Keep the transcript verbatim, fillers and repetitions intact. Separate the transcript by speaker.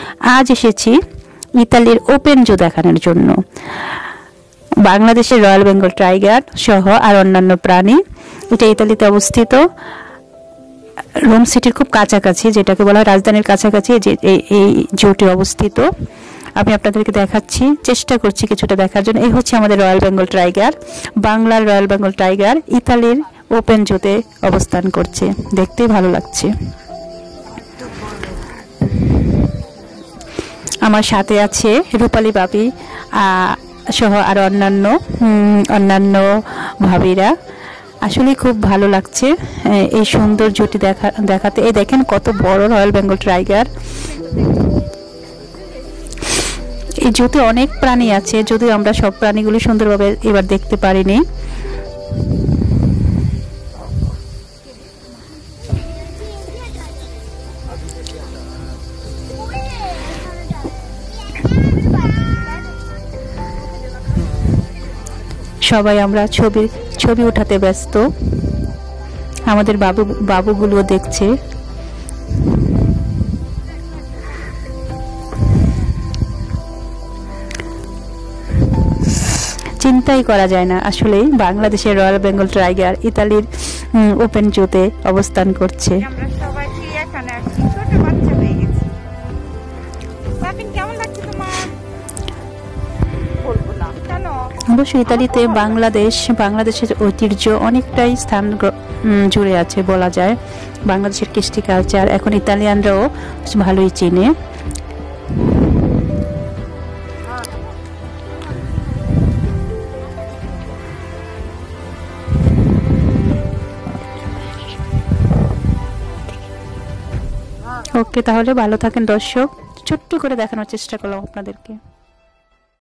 Speaker 1: আজ এসেছি ইতালির ওপেন জু দেখানোর জন্য। বাংলাদেশের রয়্যাল বেঙ্গল টাইগার সহ আর অন্যান্য প্রাণী। এটা ইতালিতে অবস্থিত, রোম সিটির খুব কাছাকাছি, যেটাকে বলা হয় রাজধানীর কাছাকাছি যে এই জুটি অবস্থিত। আমি আপনাদেরকে দেখাচ্ছি, চেষ্টা করছি কিছুটা দেখার জন্য। এই হচ্ছে আমাদের রয়্যাল বেঙ্গল টাইগার, বাংলার রয়্যাল বেঙ্গল টাইগার ইতালির ওপেন জুতে অবস্থান করছে, দেখতেই ভালো লাগছে। আমার সাথে আছে রূপালী বাপি সহ আর অন্যান্য অন্যান্য ভাবিরা। আসলে খুব ভালো লাগছে এই সুন্দর জুটি দেখা দেখাতে। এই দেখেন কত বড় রয়্যাল বেঙ্গল টাইগার। এই জুতে অনেক প্রাণী আছে, যদিও আমরা সব প্রাণীগুলি সুন্দরভাবে এবার দেখতে পারিনি। সবাই আমরা ছবি ছবি উঠাতে ব্যস্ত। আমাদের বাবু বাবুগুলো দেখছে। চিন্তাই করা যায় না আসলে বাংলাদেশের রয়্যাল বেঙ্গল টাইগার ইতালির ওপেন জুতে অবস্থান করছে। অবশ্যই ইতালিতে বাংলাদেশ বাংলাদেশের ঐতিহ্য অনেকটাই স্থান জুড়ে আছে বলা যায়। বাংলাদেশের কৃষ্টি কালচার এখন ইতালিয়ানরাও ভালোই চেনে। ওকে, তাহলে ভালো থাকেন দর্শক। ছোট্ট করে দেখানোর চেষ্টা করলাম আপনাদেরকে।